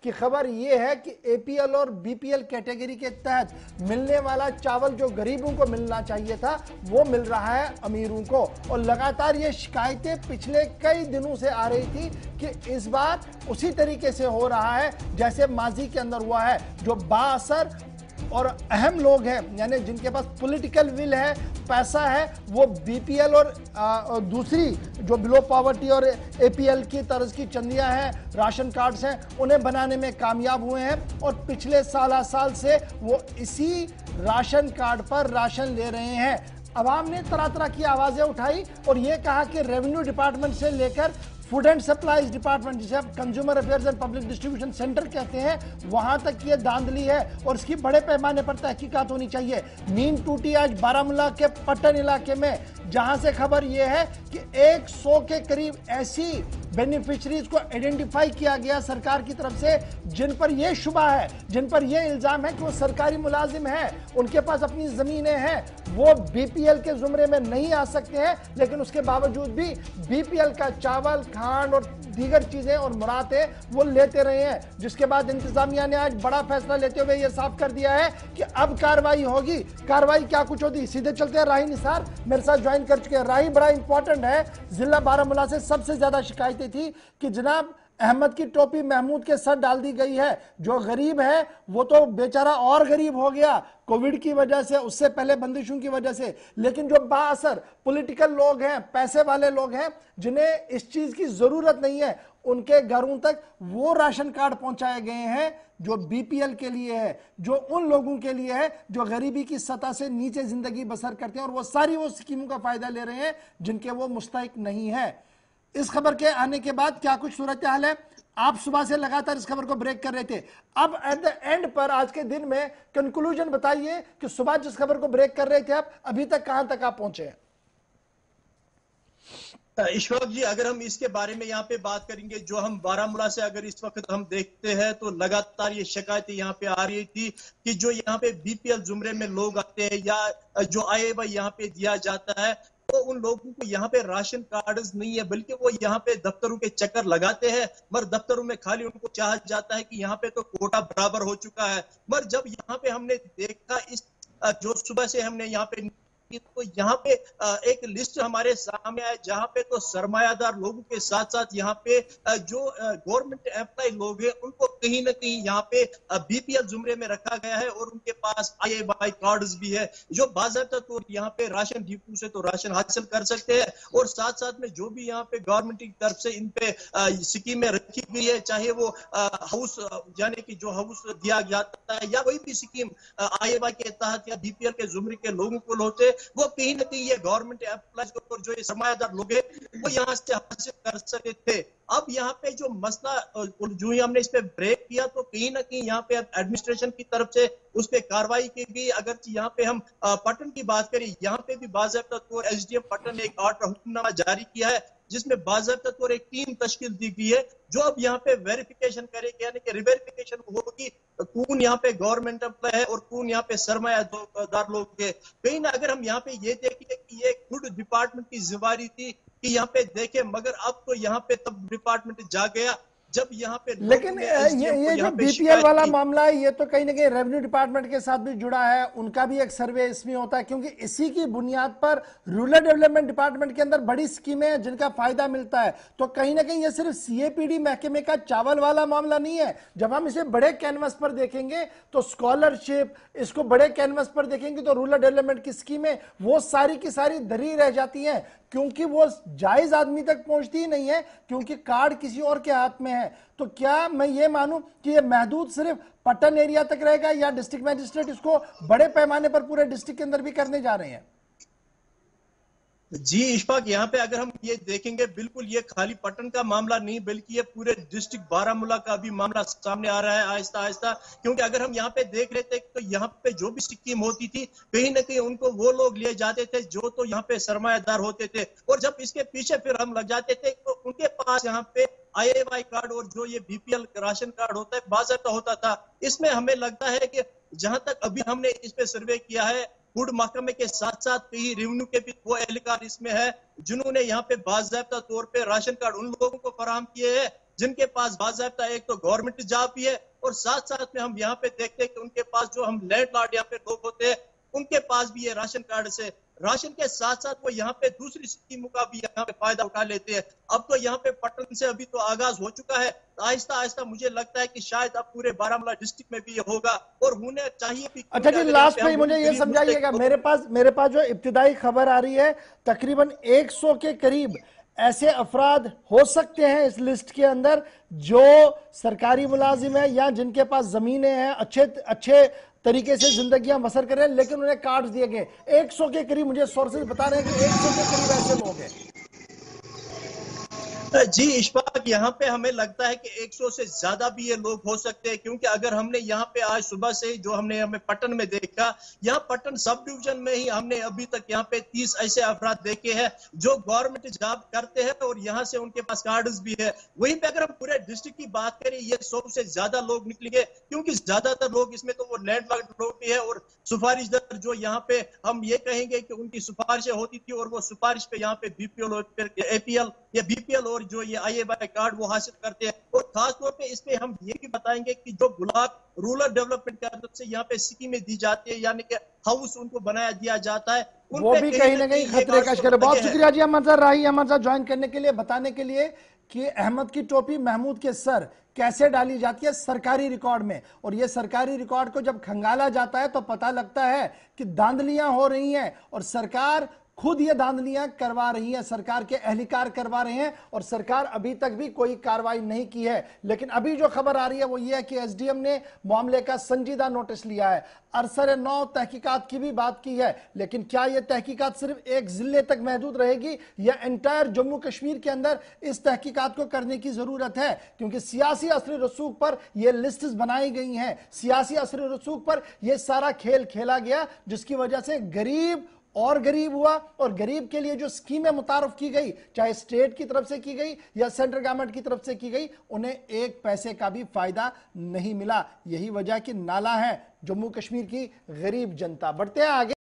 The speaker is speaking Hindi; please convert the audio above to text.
कि खबर ये है कि एपीएल और बीपीएल कैटेगरी के तहत मिलने वाला चावल जो गरीबों को मिलना चाहिए था वो मिल रहा है अमीरों को। और लगातार ये शिकायतें पिछले कई दिनों से आ रही थी कि इस बार उसी तरीके से हो रहा है जैसे माजी के अंदर हुआ है। जो बाअसर और अहम लोग हैं, यानी जिनके पास पॉलिटिकल विल है, पैसा है, वो बीपीएल और दूसरी जो बिलो पॉवर्टी और एपीएल की तरह की चंदियां हैं, राशन कार्ड्स हैं, उन्हें बनाने में कामयाब हुए हैं। और पिछले साल से वो इसी राशन कार्ड पर राशन ले रहे हैं। अवाम ने तरह तरह की आवाजें उठाई और ये कहा कि रेवेन्यू डिपार्टमेंट से लेकर फूड एंड सप्लाईज डिपार्टमेंट, जिसे आप consumer affairs and public distribution centre कहते हैं, वहां तक ये धांधली है और इसकी बड़े पैमाने पर तहकीकात होनी चाहिए। नींद टूटी आज बारामूला के पट्टन इलाके में, जहां से खबर यह है कि 100 के करीब ऐसी बेनिफिशरीज को आइडेंटिफाई किया गया सरकार की तरफ से जिन पर यह शुबा है, जिन पर यह इल्जाम है कि वो सरकारी मुलाजिम है, उनके पास अपनी जमीनें हैं, वो बीपीएल के जुमरे में नहीं आ सकते हैं, लेकिन उसके बावजूद भी बीपीएल का चावल, खांड और दीगर चीजें और मुरादें वो लेते रहे हैं। जिसके बाद इंतजामिया ने आज बड़ा फैसला लेते हुए यह साफ कर दिया है कि अब कार्रवाई होगी। कार्रवाई क्या कुछ होती, सीधे चलते हैं। राही निसार मेरे साथ ज्वाइन कर चुके हैं। राही, बड़ा इंपॉर्टेंट है, जिला बारामूला से सबसे ज्यादा शिकायतें थी कि जनाब अहमद की टोपी महमूद के सर डाल दी गई है। जो गरीब है वो तो बेचारा और गरीब हो गया कोविड की वजह से, उससे पहले बंदिशों की वजह से, लेकिन जो बाअसर पॉलिटिकल लोग हैं, पैसे वाले लोग हैं, जिन्हें इस चीज की जरूरत नहीं है, उनके घरों तक वो राशन कार्ड पहुंचाए गए हैं जो बीपीएल के लिए है, जो उन लोगों के लिए है जो गरीबी की सतह से नीचे जिंदगी बसर करते हैं, और वो सारी वो स्कीमों का फायदा ले रहे हैं जिनके वो मुस्तहिक नहीं है। इस खबर के आने के बाद क्या कुछ सूरत हाल है? आप सुबह से लगातार इस खबर को ब्रेक कर रहे थे, अब एट द एंड पर आज के दिन में कंक्लूजन बताइए कि सुबह जिस खबर को ब्रेक कर रहे थे आप अभी तक कहां तक आप पहुंचे हैं? इशफाक जी, अगर हम इसके बारे में यहाँ पे बात करेंगे, जो हम बारामूला से अगर इस वक्त हम देखते हैं तो लगातार ये शिकायतें यहाँ पे आ रही थी कि जो यहाँ पे बीपीएल जुमरे में लोग आते हैं या जो आईएवाई यहाँ पे दिया जाता है, तो उन लोगों को यहाँ पे राशन कार्ड नहीं है, बल्कि वो यहाँ पे दफ्तरों के चक्कर लगाते हैं, मगर दफ्तरों में खाली उनको चाहा जाता है कि यहाँ पे तो कोटा बराबर हो चुका है। मगर जब यहाँ पे हमने देखा इस जो सुबह से हमने यहाँ पे तो यहाँ पे एक लिस्ट हमारे सामने आए जहाँ पे तो सरमायादार लोगों के साथ साथ यहाँ पे जो गवर्नमेंट एम्प्लॉय लोग हैं उनको कहीं ना कहीं यहाँ पे बीपीएल जुमरे में रखा गया है और उनके पास आईएवाई कार्ड्स भी है जो बाज़ाब्ता तो यहाँ पे राशन डिपो से तो राशन हासिल कर सकते हैं। और साथ साथ में जो भी यहाँ पे गवर्नमेंट की तरफ से इन पे स्कीमें रखी गई है, चाहे वो हाउस यानी कि जो हाउस दिया जाता है या कोई भी स्कीम आईएवाई के तहत या बीपीएल के जुमरे के लोगों को होते, वो कहीं ना कहीं ये गवर्नमेंट एम्प्लॉयज और जो ये सरमायादार लोग हैं वो यहाँ से हासिल कर सकते थे। अब यहाँ पे जो मसला जो ही हमने इस पे ब्रेक किया तो कहीं ना कहीं यहाँ पे एडमिनिस्ट्रेशन की तरफ से उस पे कार्रवाई की गई। अगर यहाँ पे हम पटन की बात करें, यहाँ पे भी बाज़ाब्ता तौर एसडीएम पटन ने एक ऑर्डर हुक्मनामा जारी किया है जिसमें बाज़ाब्ता तौर एक टीम तश्कील दी गई है जो अब यहाँ पे वेरिफिकेशन करेगी, यानी कि रिवेरिफिकेशन होगी कौन यहाँ पे गवर्नमेंट एम्प्लॉय है और कौन यहाँ पे सरमायादार लोग है। कहीं ना अगर हम यहाँ पे ये देखें कि ये खुद डिपार्टमेंट की जिम्मेदारी थी कि यहाँ पे देखे, मगर अब तो यहाँ पे तब डिपार्टमेंट जा गया जब यहाँ पे, लेकिन ये जो बीपीएल वाला मामला है ये तो कहीं ना कहीं रेवेन्यू डिपार्टमेंट के साथ भी जुड़ा है, उनका भी एक सर्वे इसमें होता है क्योंकि इसी की बुनियाद पर रूरल डेवलपमेंट डिपार्टमेंट के अंदर बड़ी स्कीमें हैं जिनका फायदा मिलता है। तो कहीं ना कहीं ये सिर्फ सीएपीडी महकमे का चावल वाला मामला नहीं है। जब हम इसे बड़े कैनवस पर देखेंगे तो स्कॉलरशिप, इसको बड़े कैनवस पर देखेंगे तो रूरल डेवलपमेंट की स्कीमें वो सारी की सारी धरी रह जाती हैं क्योंकि वो जायज आदमी तक पहुंचती ही नहीं है, क्योंकि कार्ड किसी और के हाथ में है। तो क्या मैं ये मानूं कि ये महदूद सिर्फ पट्टन एरिया तक रहेगा या डिस्ट्रिक्ट मैजिस्ट्रेट इसको बड़े पैमाने पर पूरे डिस्ट्रिक्ट के अंदर भी करने जा रहे हैं? जी इशफाक, यहाँ पे अगर हम ये देखेंगे बिल्कुल ये खाली पटन का मामला नहीं बल्कि ये पूरे डिस्ट्रिक्ट बारामूला का भी मामला सामने आ रहा है आहिस्ता आहिस्ता। क्योंकि अगर हम यहाँ पे देख रहे थे तो यहाँ पे जो भी स्कीम होती थी कहीं ना कहीं उनको वो लोग लिए जाते थे जो तो यहाँ पे सरमायादार होते थे, और जब इसके पीछे फिर हम लग जाते थे तो उनके पास यहाँ पे आईएवाई कार्ड और जो ये बीपीएल राशन कार्ड होता है बाज़ाब्ता होता था। इसमें हमें लगता है कि जहां तक अभी हमने इस पे सर्वे किया है फूड महकमे के साथ साथ कई रेवेन्यू के भी वो एहलकार इसमें है जिन्होंने यहाँ पे बाज़ाब्ता तौर पे राशन कार्ड उन लोगों को फराहम किए हैं जिनके पास बाज़ाब्ता एक तो गवर्नमेंट जॉब भी है और साथ साथ में हम यहाँ पे देखते हैं कि उनके पास जो हम लैंडलॉर्ड यहाँ पे लोग होते हैं उनके पास भी ये राशन कार्ड से राशन के साथ साथ वो यहाँ पे दूसरी स्कीमों का भी यहाँ पे फायदा उठा लेते हैं। अब तो यहाँ पे पटन से अभी तो आगाज हो चुका है, आहिस्ता आहिस्ता मुझे लगता है कि शायद अब पूरे बारामूला डिस्ट्रिक्ट में भी ये होगा और होने चाहिए भी। अच्छा जी, लास्ट में मुझे ये समझाइएगा, मेरे पास जो इब्तिदाई खबर आ रही है तकरीबन 100 के करीब ऐसे अफराद हो सकते हैं इस लिस्ट के अंदर जो सरकारी मुलाजिम है या जिनके पास जमीनें हैं, अच्छे तरीके से जिंदगियां बसर कर रहे हैं, लेकिन उन्हें कार्ड दिए गए। 100 के करीब मुझे सोर्सेज बता रहे हैं कि 100 के करीब ऐसे लोग हैं। जी इशफाक, यहाँ पे हमें लगता है कि 100 से ज्यादा भी ये लोग हो सकते हैं क्योंकि अगर हमने यहाँ पे आज सुबह से जो हमें पटन में देखा, यहाँ पटन सब डिवीजन में ही हमने अभी तक यहाँ पे 30 ऐसे अफराद देखे हैं जो गवर्नमेंट जॉब करते हैं और यहाँ से उनके पास कार्ड्स भी है। वहीं पे अगर हम पूरे डिस्ट्रिक्ट की बात करें ये 100 से ज्यादा लोग निकलेंगे क्योंकि ज्यादातर लोग इसमें तो वो लैंडलॉर्ड लोग भी है और सिफारिशदार जो यहाँ पे हम ये कहेंगे कि उनकी सिफारिशें होती थी और वो सिफारिश पे यहाँ पे बीपीएल और एपीएल या बीपीएल और जो ये आईएबीआई कार्ड वो हासिल करते हैं। और खास तौर पे इस पे हम ये भी बताएंगे कि जो ब्लॉक रूरल डेवलपमेंट की तरफ से यहाँ पे स्कीमें दी जाती है यानी कि हाउस उनको बनाया दिया जाता है, वो भी कहीं ना कहीं खतरे का शिकार है। बहुत शुक्रिया जी Ahmed sir, Rahi Ahmed sir join करने के लिए, बताने के लिए कि अहमद की टोपी महमूद के सर कैसे डाली जाती है सरकारी रिकॉर्ड में। और ये सरकारी रिकॉर्ड को जब खंगाला जाता है तो पता लगता है कि धांधलियां हो रही हैं और सरकार खुद ये धांधलियां करवा रही है, सरकार के एहलकार करवा रहे हैं और सरकार अभी तक भी कोई कार्रवाई नहीं की है। लेकिन अभी जो खबर आ रही है वो ये है कि एसडीएम ने मामले का संजीदा नोटिस लिया है, अरसर 9 तहकीकात की भी बात की है। लेकिन क्या यह तहकीकात सिर्फ एक जिले तक महदूद रहेगी या एंटायर जम्मू कश्मीर के अंदर इस तहकीकात को करने की जरूरत है? क्योंकि सियासी असर रसूख पर यह लिस्ट बनाई गई हैं, सियासी असर रसूख पर यह सारा खेल खेला गया जिसकी वजह से गरीब और गरीब हुआ और गरीब के लिए जो स्कीमें मुतारफ की गई, चाहे स्टेट की तरफ से की गई या सेंट्रल गवर्नमेंट की तरफ से की गई, उन्हें एक पैसे का भी फायदा नहीं मिला। यही वजह कि नाला है जम्मू कश्मीर की गरीब जनता। बढ़ते हैं आगे।